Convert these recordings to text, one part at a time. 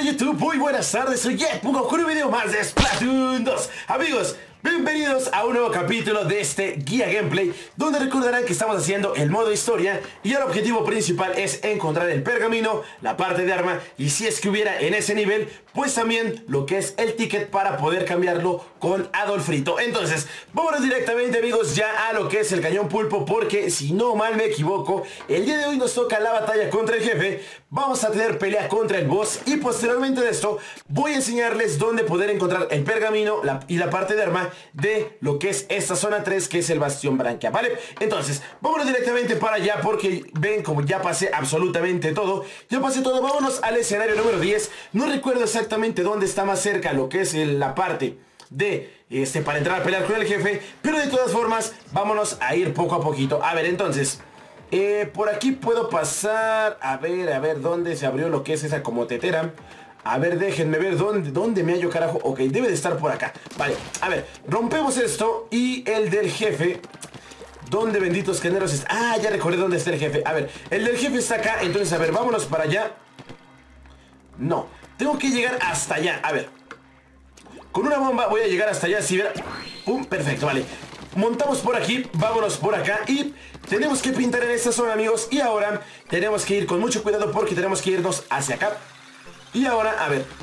Hola YouTube, muy buenas tardes, soy Jetpungo con un video más de Splatoon 2. Amigos, bienvenidos a un nuevo capítulo de este guía gameplay, donde recordarán que estamos haciendo el modo historia y el objetivo principal es encontrar el pergamino, la parte de arma y si es que hubiera en ese nivel, pues también lo que es el ticket para poder cambiarlo con Adolfrito. Entonces, vámonos directamente amigos ya a lo que es el cañón pulpo, porque si no mal me equivoco, el día de hoy nos toca la batalla contra el jefe. Vamos a tener pelea contra el boss y posteriormente de esto voy a enseñarles dónde poder encontrar el pergamino y la parte de arma de lo que es esta zona 3, que es el Bastión Branquia, ¿vale? Entonces, vámonos directamente para allá porque ven como ya pasé absolutamente todo. Ya pasé todo, vámonos al escenario número 10. No recuerdo exactamente dónde está más cerca lo que es la parte de para entrar a pelear con el jefe, pero de todas formas vámonos a ir poco a poquito. A ver, entonces por aquí puedo pasar. A ver, ¿dónde se abrió lo que es esa como tetera? A ver, déjenme ver dónde me hallo, carajo. Ok, debe de estar por acá. Vale, a ver, rompemos esto y el del jefe. ¿Dónde benditos generos está? Ah, ya recordé dónde está el jefe. A ver, el del jefe está acá. Entonces, a ver, vámonos para allá. No, tengo que llegar hasta allá. A ver, con una bomba voy a llegar hasta allá. Si verá. ¡Pum! Perfecto, vale. Montamos por aquí, vámonos por acá y tenemos que pintar en esta zona amigos. Y ahora tenemos que ir con mucho cuidado porque tenemos que irnos hacia acá. Y ahora, a ver,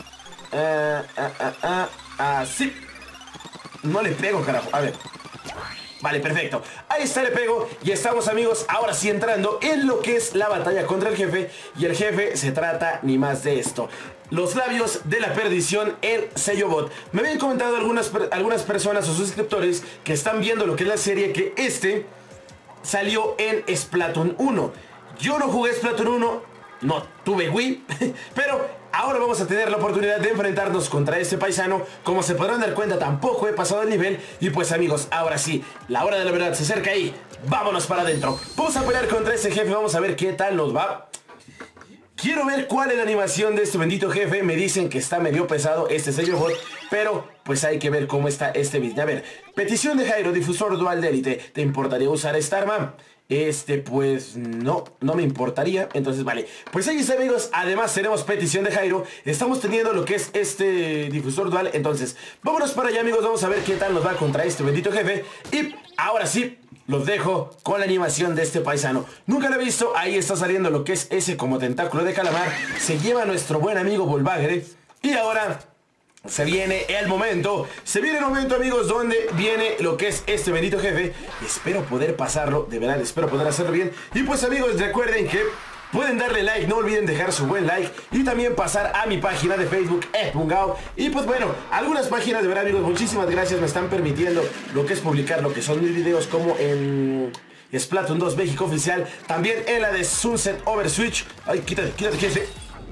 así. No le pego, carajo, a ver. Vale, perfecto, ahí está, le pego. Y estamos amigos, ahora sí entrando en lo que es la batalla contra el jefe. Y el jefe se trata ni más de esto: los labios de la perdición, el sello bot. Me habían comentado algunas personas o suscriptores que están viendo lo que es la serie, que salió en Splatoon 1. Yo no jugué Splatoon 1, no tuve Wii, pero ahora vamos a tener la oportunidad de enfrentarnos contra este paisano. Como se podrán dar cuenta, tampoco he pasado el nivel. Y pues amigos, ahora sí, la hora de la verdad se acerca y vámonos para adentro. Vamos a pelear contra ese jefe, vamos a ver qué tal nos va. Quiero ver cuál es la animación de este bendito jefe. Me dicen que está medio pesado este sello bot, pero pues hay que ver cómo está este vídeo. A ver, petición de Jairo, difusor dual de élite. ¿Te importaría usar esta arma? Pues no me importaría. Entonces vale, pues ahí está amigos. Además tenemos petición de Jairo. Estamos teniendo lo que es este difusor dual. Entonces vámonos para allá amigos. Vamos a ver qué tal nos va contra este bendito jefe. Y ahora sí, los dejo con la animación de este paisano. Nunca lo he visto. Ahí está saliendo lo que es ese como tentáculo de calamar. Se lleva a nuestro buen amigo Volvagre. Y ahora se viene el momento amigos, donde viene lo que es este bendito jefe. Espero poder pasarlo, de verdad, espero poder hacerlo bien. Y pues amigos, recuerden que pueden darle like, no olviden dejar su buen like. Y también pasar a mi página de Facebook, Jetpungo. Y pues bueno, algunas páginas de verdad amigos, muchísimas gracias, me están permitiendo lo que es publicar lo que son mis videos, como en Splatoon 2 México Oficial. También en la de Sunset Overswitch. Ay, quítate, jefe.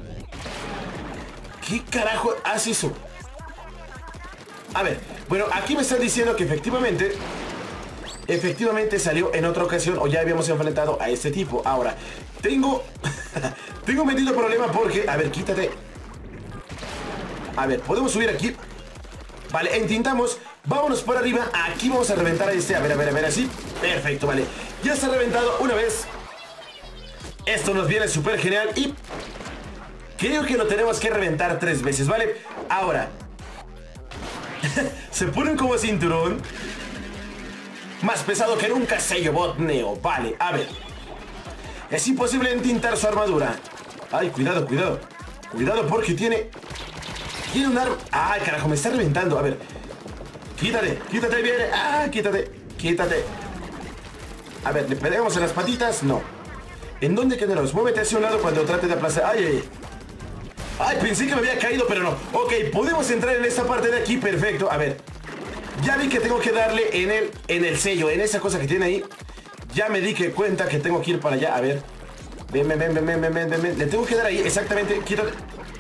¿Qué carajo hace eso? A ver, bueno, aquí me están diciendo que efectivamente salió en otra ocasión, o ya habíamos enfrentado a este tipo. Ahora, tengo un bendito problema porque, a ver, quítate. A ver, podemos subir aquí. Vale, entintamos, vámonos por arriba. Aquí vamos a reventar a este, a ver, así. Perfecto, vale, ya está reventado una vez. Esto nos viene súper genial y creo que lo tenemos que reventar 3 veces, ¿vale? Ahora se ponen como cinturón. Más pesado que nunca, sello bot Neo. Vale, a ver, es imposible entintar su armadura. Ay, cuidado porque tiene un arma. Ay, carajo, me está reventando. A ver, quítate, viene. Ah, quítate. A ver, ¿le pegamos en las patitas? No. ¿En dónde quedaros? Muévete hacia un lado cuando trate de aplastar. Ay, pensé que me había caído, pero no. Ok, podemos entrar en esta parte de aquí, perfecto. A ver, ya vi que tengo que darle en el sello, en esa cosa que tiene ahí. Ya me di cuenta que tengo que ir para allá. A ver, ven. Le tengo que dar ahí, exactamente, quítate.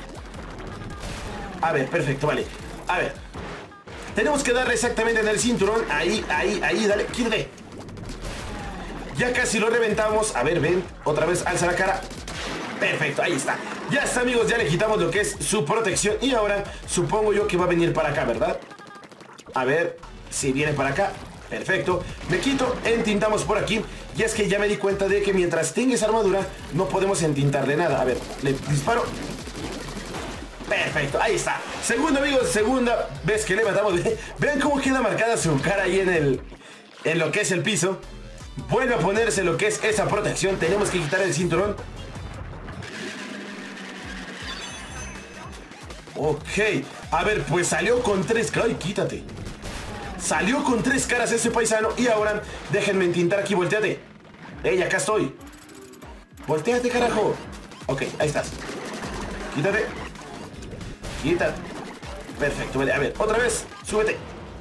A ver, perfecto, vale. A ver, tenemos que darle exactamente en el cinturón. Ahí, dale, quítate. Ya casi lo reventamos. A ver, ven, otra vez, alza la cara. Perfecto, ahí está. Ya está amigos, ya le quitamos lo que es su protección. Y ahora supongo yo que va a venir para acá, ¿verdad? A ver si viene para acá. Perfecto, me quito, entintamos por aquí. Y es que ya me di cuenta de que mientras tenga esa armadura no podemos entintarle nada. A ver, le disparo. Perfecto, ahí está. Segundo, amigos, segunda vez que le matamos. Vean cómo queda marcada su cara ahí en lo que es el piso. Vuelve a ponerse lo que es esa protección. Tenemos que quitar el cinturón. Ok, a ver, pues salió con 3 caras. Ay, quítate. Salió con 3 caras ese paisano. Y ahora, déjenme intentar aquí, volteate. Ey, acá estoy. Volteate, carajo. Ok, ahí estás. Quítate. Quítate. Perfecto, vale, a ver, otra vez. Súbete.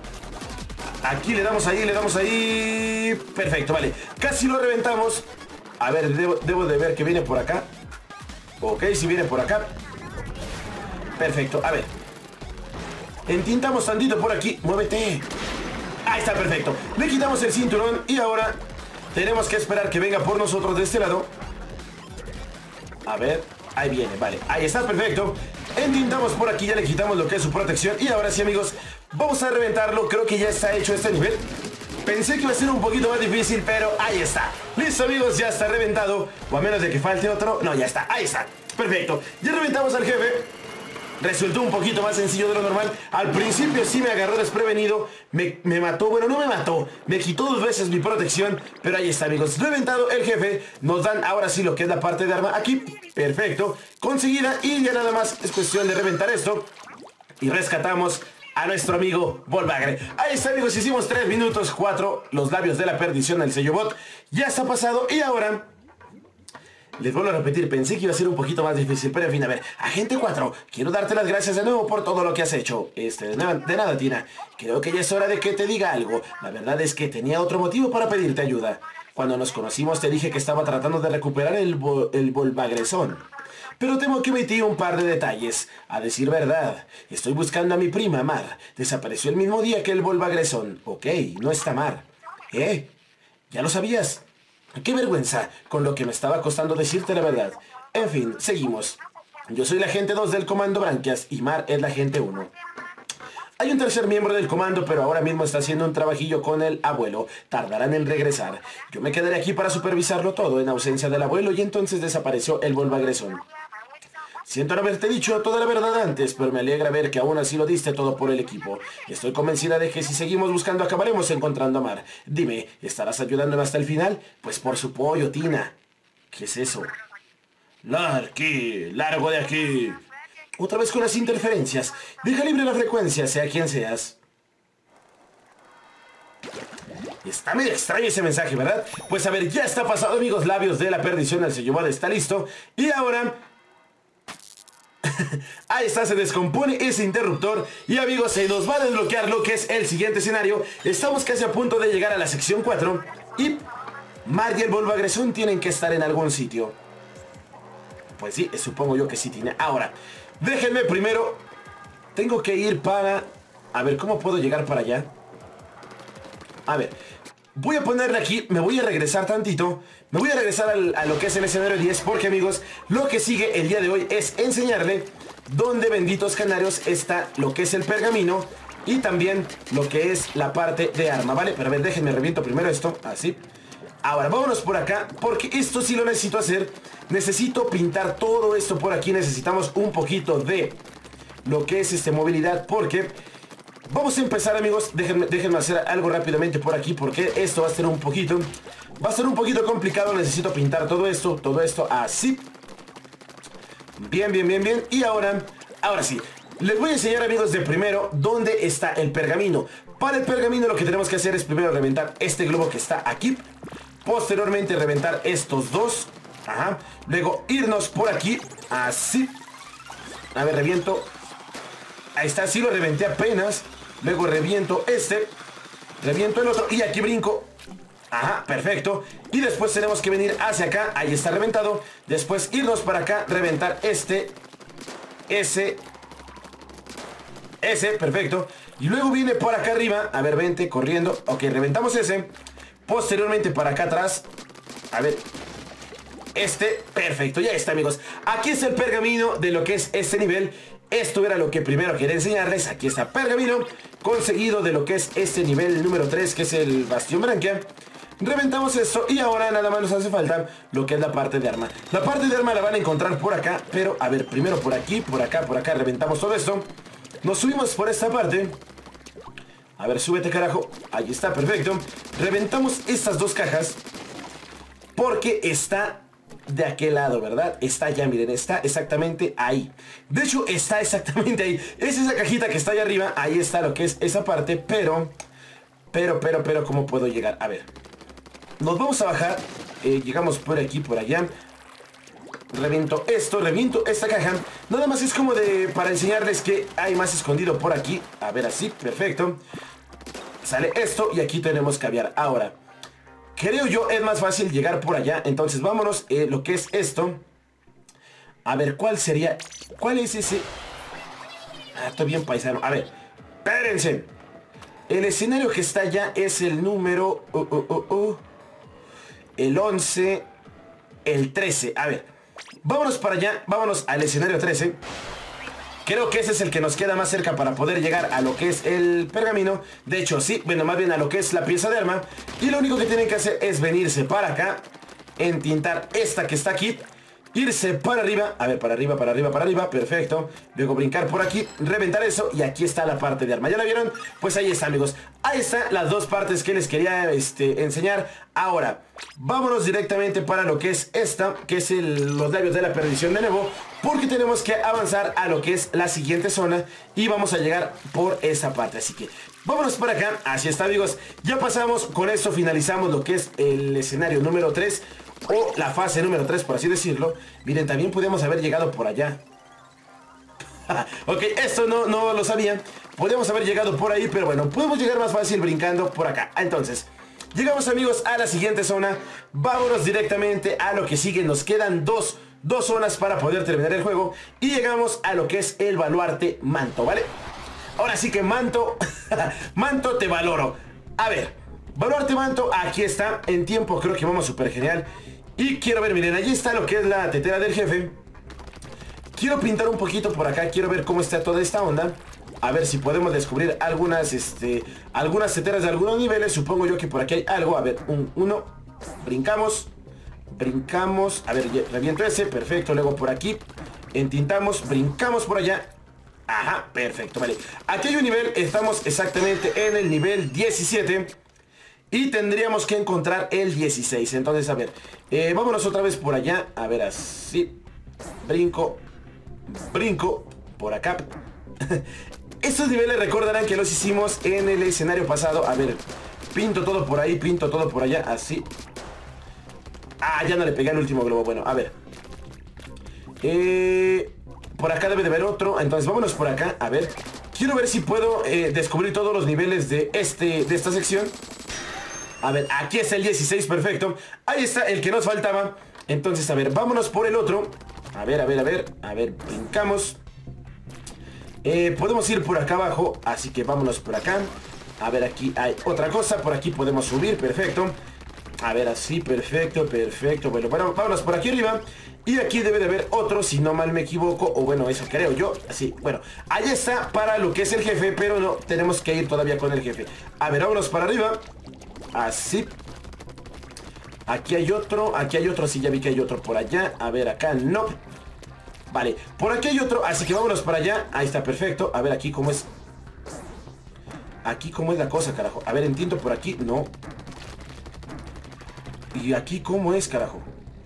Aquí le damos ahí. Perfecto, vale. Casi lo reventamos. A ver, debo de ver que viene por acá. Ok, si viene por acá. Perfecto, a ver. Entintamos tantito por aquí. Muévete. Ahí está, perfecto. Le quitamos el cinturón y ahora tenemos que esperar que venga por nosotros de este lado. A ver, ahí viene, vale. Ahí está, perfecto. Entintamos por aquí, ya le quitamos lo que es su protección. Y ahora sí, amigos, vamos a reventarlo. Creo que ya está hecho este nivel. Pensé que iba a ser un poquito más difícil, pero ahí está. Listo, amigos, ya está reventado. O a menos de que falte otro. No, ya está, ahí está. Perfecto, ya reventamos al jefe. Resultó un poquito más sencillo de lo normal. Al principio sí me agarró desprevenido. Me mató, bueno, no me mató. Me quitó 2 veces mi protección. Pero ahí está, amigos, reventado el jefe. Nos dan ahora sí lo que es la parte de arma aquí. Perfecto, conseguida. Y ya nada más es cuestión de reventar esto. Y rescatamos a nuestro amigo Volvagre. Ahí está, amigos, hicimos 3 minutos 4. Los labios de la perdición al sello bot. Ya está pasado y ahora... Les vuelvo a repetir, pensé que iba a ser un poquito más difícil, pero en fin, a ver, Agente 4, quiero darte las gracias de nuevo por todo lo que has hecho. De nada, Tina. Creo que ya es hora de que te diga algo. La verdad es que tenía otro motivo para pedirte ayuda. Cuando nos conocimos te dije que estaba tratando de recuperar el Volvagresón. Pero temo que omití un par de detalles. A decir verdad, estoy buscando a mi prima, Mar. Desapareció el mismo día que el Volvagresón. Ok, no está Mar. ¿Ya lo sabías? ¡Qué vergüenza! Con lo que me estaba costando decirte la verdad. En fin, seguimos. Yo soy la agente 2 del Comando Branquias y Mar es la agente 1. Hay un tercer miembro del comando, pero ahora mismo está haciendo un trabajillo con el abuelo. Tardarán en regresar. Yo me quedaré aquí para supervisarlo todo en ausencia del abuelo y entonces desapareció el Volvagresón. Siento no haberte dicho toda la verdad antes, pero me alegra ver que aún así lo diste todo por el equipo. Estoy convencida de que si seguimos buscando acabaremos encontrando a Mar. Dime, ¿estarás ayudándome hasta el final? Pues por su pollo, Tina. ¿Qué es eso? ¡Largo de aquí! Otra vez con las interferencias. Deja libre la frecuencia, sea quien seas. Está medio extraño ese mensaje, ¿verdad? Pues a ver, ya está pasado, amigos. Labios de la perdición al sello bot está listo. Y ahora... Ahí está, se descompone ese interruptor. Y amigos, se nos va a desbloquear lo que es el siguiente escenario. Estamos casi a punto de llegar a la sección 4. Y Mar y el Volvagresón tienen que estar en algún sitio. Pues sí, supongo yo que sí tiene. Ahora, déjenme primero. Tengo que ir para... A ver, ¿cómo puedo llegar para allá? A ver, voy a ponerle aquí, me voy a regresar tantito. Me voy a regresar a lo que es el escenario 10 porque, amigos, lo que sigue el día de hoy es enseñarle dónde, benditos canarios, está lo que es el pergamino y también lo que es la parte de arma, ¿vale? Pero a ver, déjenme reviento primero esto, así. Ahora, vámonos por acá porque esto sí lo necesito hacer. Necesito pintar todo esto por aquí. Necesitamos un poquito de lo que es movilidad porque... Vamos a empezar, amigos, déjenme hacer algo rápidamente por aquí porque esto va a ser un poquito complicado. Necesito pintar todo esto así. Bien. Y ahora sí, les voy a enseñar, amigos, de primero dónde está el pergamino. Para el pergamino lo que tenemos que hacer es primero reventar este globo que está aquí. Posteriormente reventar estos dos. Ajá. Luego irnos por aquí, así. A ver, reviento. Ahí está, sí lo reventé apenas. Luego reviento reviento el otro y aquí brinco. Ajá, perfecto. Y después tenemos que venir hacia acá. Ahí está reventado. Después irnos para acá, reventar ese, perfecto. Y luego viene por acá arriba. A ver, vente, corriendo. Ok, reventamos ese. Posteriormente para acá atrás. A ver, perfecto, ya está, amigos. Aquí está el pergamino de lo que es este nivel. Esto era lo que primero quería enseñarles. Aquí está pergamino conseguido de lo que es este nivel número 3, que es el Bastión Branquia. Reventamos esto y ahora nada más nos hace falta lo que es la parte de arma. La parte de arma la van a encontrar por acá, pero a ver, primero por aquí, por acá, reventamos todo esto. Nos subimos por esta parte. A ver, súbete, carajo. Ahí está, perfecto. Reventamos estas dos cajas porque está de aquel lado, ¿verdad? Está ya, miren, está exactamente ahí. De hecho, está exactamente ahí. Es esa cajita que está ahí arriba. Ahí está lo que es esa parte, pero, ¿cómo puedo llegar? A ver. Nos vamos a bajar. Llegamos por aquí, por allá. Reviento esto, reviento esta caja. Nada más es como para enseñarles que hay más escondido por aquí. A ver, así, perfecto. Sale esto y aquí tenemos caviar. Ahora, creo yo es más fácil llegar por allá. Entonces vámonos, lo que es esto. A ver, ¿cuál sería? ¿Cuál es ese? Ah, estoy bien paisano. A ver, espérense. El escenario que está allá es el número... el 11... el 13. A ver, vámonos para allá. Vámonos al escenario 13. Creo que ese es el que nos queda más cerca para poder llegar a lo que es el pergamino. De hecho, sí, bueno, más bien a lo que es la pieza de arma. Y lo único que tienen que hacer es venirse para acá, entintar esta que está aquí, irse para arriba, a ver, para arriba, perfecto. Luego brincar por aquí, reventar eso y aquí está la parte de arma. ¿Ya la vieron? Pues ahí está, amigos. Ahí están las dos partes que les quería enseñar. Ahora, vámonos directamente para lo que es esta, que es los labios de la perdición de nuevo, porque tenemos que avanzar a lo que es la siguiente zona y vamos a llegar por esa parte. Así que vámonos para acá. Así está, amigos. Ya pasamos, con esto finalizamos lo que es el escenario número 3. O la fase número 3, por así decirlo. Miren, también podemos haber llegado por allá. Ok, esto no lo sabía. Podemos haber llegado por ahí, pero bueno, podemos llegar más fácil brincando por acá. Entonces, llegamos, amigos, a la siguiente zona. Vámonos directamente a lo que sigue. Nos quedan dos zonas para poder terminar el juego. Y llegamos a lo que es el baluarte manto, ¿vale? Ahora sí que manto, manto te valoro. A ver, baluarte manto, aquí está. En tiempo creo que vamos súper genial. Y quiero ver, miren, allí está lo que es la tetera del jefe. Quiero pintar un poquito por acá, quiero ver cómo está toda esta onda. A ver si podemos descubrir algunas teteras de algunos niveles. Supongo yo que por aquí hay algo. A ver, uno, brincamos. A ver, reviento ese, perfecto. Luego por aquí, entintamos, brincamos por allá. Ajá, perfecto, vale. Aquí hay un nivel, estamos exactamente en el nivel 17. Y tendríamos que encontrar el 16. Entonces, a ver, vámonos otra vez por allá. A ver, así. Brinco por acá. Estos niveles recordarán que los hicimos en el escenario pasado. A ver, pinto todo por ahí, pinto todo por allá, así. Ah, ya no le pegué al último globo. Bueno, a ver, por acá debe de haber otro. Entonces vámonos por acá, a ver. Quiero ver si puedo descubrir todos los niveles de esta sección. A ver, aquí está el 16, perfecto. Ahí está el que nos faltaba. Entonces, a ver, vámonos por el otro. A ver, brincamos. Podemos ir por acá abajo, así que vámonos por acá. A ver, aquí hay otra cosa. Por aquí podemos subir, perfecto. A ver, así, perfecto. Bueno, vámonos por aquí arriba. Y aquí debe de haber otro, si no mal me equivoco. O bueno, eso creo yo. Así, bueno, ahí está para lo que es el jefe. Pero no, tenemos que ir todavía con el jefe. A ver, vámonos para arriba. Así. Aquí hay otro, sí, ya vi que hay otro por allá. A ver, acá no. Vale, por aquí hay otro, así que vámonos para allá. Ahí está, perfecto. A ver, aquí cómo es. Aquí cómo es la cosa, carajo. A ver, entiendo por aquí, no. Y aquí cómo es, carajo.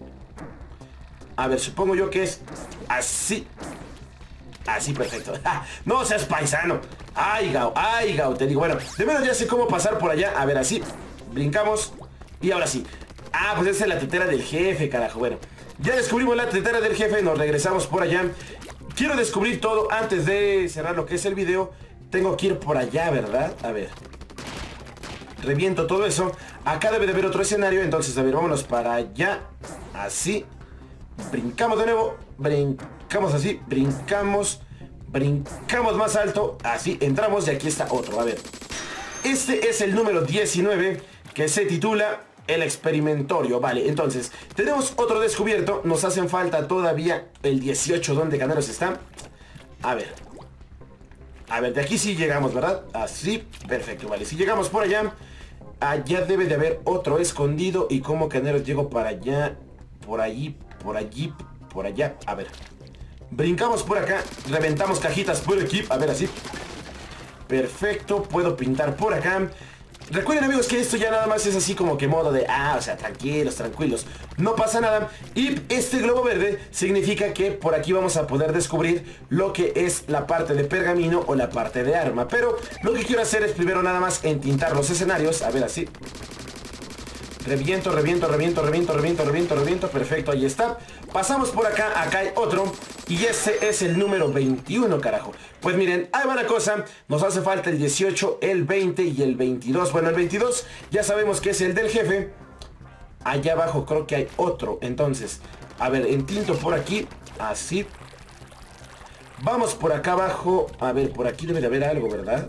A ver, supongo yo que es así. Así, perfecto. No seas paisano. Ay, Gao, te digo. Bueno, de menos ya sé cómo pasar por allá. A ver, así. Brincamos. Y ahora sí. Ah, pues esa es la tetera del jefe, carajo. Bueno, ya descubrimos la tetera del jefe. Nos regresamos por allá. Quiero descubrir todo antes de cerrar lo que es el video. Tengo que ir por allá, ¿verdad? A ver. Reviento todo eso. Acá debe de haber otro escenario. Entonces, a ver, vámonos para allá. Así. Brincamos de nuevo. Brincamos así. Brincamos más alto. Así, entramos y aquí está otro. A ver. Este es el número 19, que se titula El Experimentorio. Vale, entonces tenemos otro descubierto. Nos hacen falta todavía el 18. ¿Dónde caneros está? A ver, de aquí sí llegamos, ¿verdad? Así, perfecto, vale. Si llegamos por allá, allá debe de haber otro escondido. ¿Y cómo caneros llego para allá? Por allí, por allí, por allá. A ver. Brincamos por acá. Reventamos cajitas por aquí. A ver, así. Perfecto. Puedo pintar por acá. Recuerden, amigos, que esto ya nada más es así como que modo de, o sea, tranquilos, tranquilos, no pasa nada. Y este globo verde significa que por aquí vamos a poder descubrir lo que es la parte de pergamino o la parte de arma. Pero lo que quiero hacer es primero nada más entintar los escenarios. A ver, así. Reviento, reviento, reviento, reviento, reviento, reviento, reviento. Perfecto, ahí está. Pasamos por acá, acá hay otro. Y este es el número 21, carajo. Pues miren, ahí va la cosa. Nos hace falta el 18, el 20 y el 22. Bueno, el 22 ya sabemos que es el del jefe. Allá abajo creo que hay otro. Entonces, a ver, entinto por aquí. Así. Vamos por acá abajo. A ver, por aquí debe de haber algo, ¿verdad?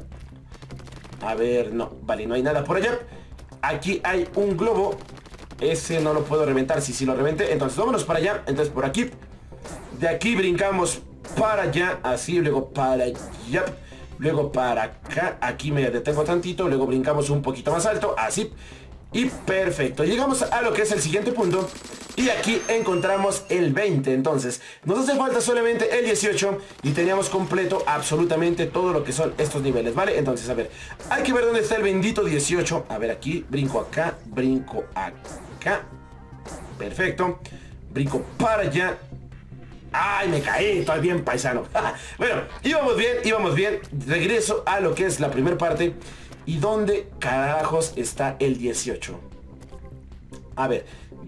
A ver, no, vale, no hay nada por allá. Aquí hay un globo. Ese no lo puedo reventar. Si lo reventé, entonces vámonos para allá. Entonces por aquí. De aquí brincamos para allá. Así, luego para allá. Luego para acá. Aquí me detengo tantito. Luego brincamos un poquito más alto. Así. Y perfecto. Llegamos a lo que es el siguiente punto. Y aquí encontramos el 20. Entonces nos hace falta solamente el 18. Y teníamos completo absolutamente todo lo que son estos niveles, ¿vale? Entonces, a ver, hay que ver dónde está el bendito 18. A ver, aquí, brinco acá, brinco acá. Perfecto. Brinco para allá. ¡Ay, me caí! Estoy bien, paisano. Bueno, íbamos bien. Regreso a lo que es la primera parte. ¿Y dónde carajos está el 18? A ver,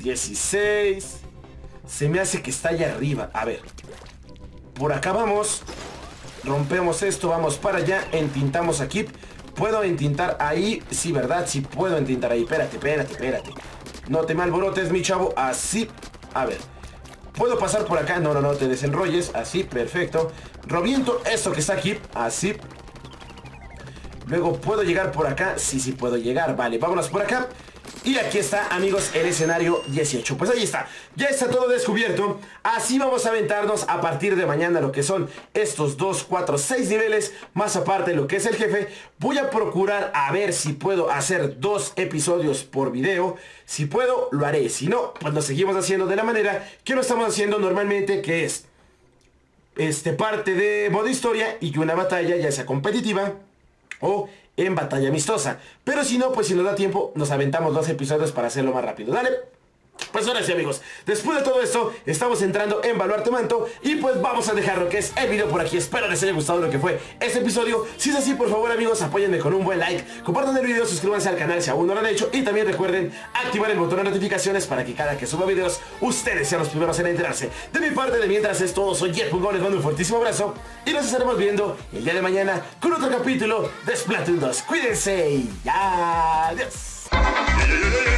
16. Se me hace que está allá arriba. A ver. Por acá vamos. Rompemos esto, vamos para allá. Entintamos aquí. ¿Puedo entintar ahí? Sí, ¿verdad? Sí puedo entintar ahí. Espérate. No te me alborotes, mi chavo. Así. A ver. ¿Puedo pasar por acá? No, te desenrolles. Así, perfecto. Reviento esto que está aquí. Así. Luego, ¿puedo llegar por acá? Sí puedo llegar. Vale, vámonos por acá. Y aquí está, amigos, el escenario 18. Pues ahí está, ya está todo descubierto. Así vamos a aventarnos a partir de mañana lo que son estos 2, 4, 6 niveles. Más aparte de lo que es el jefe. Voy a procurar a ver si puedo hacer 2 episodios por video. Si puedo, lo haré. Si no, pues lo seguimos haciendo de la manera que lo estamos haciendo normalmente, que es parte de modo historia y que una batalla, ya sea competitiva o en batalla amistosa. Pero si no, pues si nos da tiempo, nos aventamos 2 episodios para hacerlo más rápido. Dale. Pues ahora sí, amigos, después de todo esto, estamos entrando en Baluarte Manto. Y pues vamos a dejar lo que es el video por aquí. Espero les haya gustado lo que fue este episodio. Si es así, por favor, amigos, apóyenme con un buen like, compartan el video, suscríbanse al canal si aún no lo han hecho. Y también recuerden activar el botón de notificaciones para que cada que suba videos, ustedes sean los primeros en enterarse. De mi parte, de mientras es todo, soy Jet.go, les mando un fuertísimo abrazo. Y nos estaremos viendo el día de mañana con otro capítulo de Splatoon 2. Cuídense y adiós.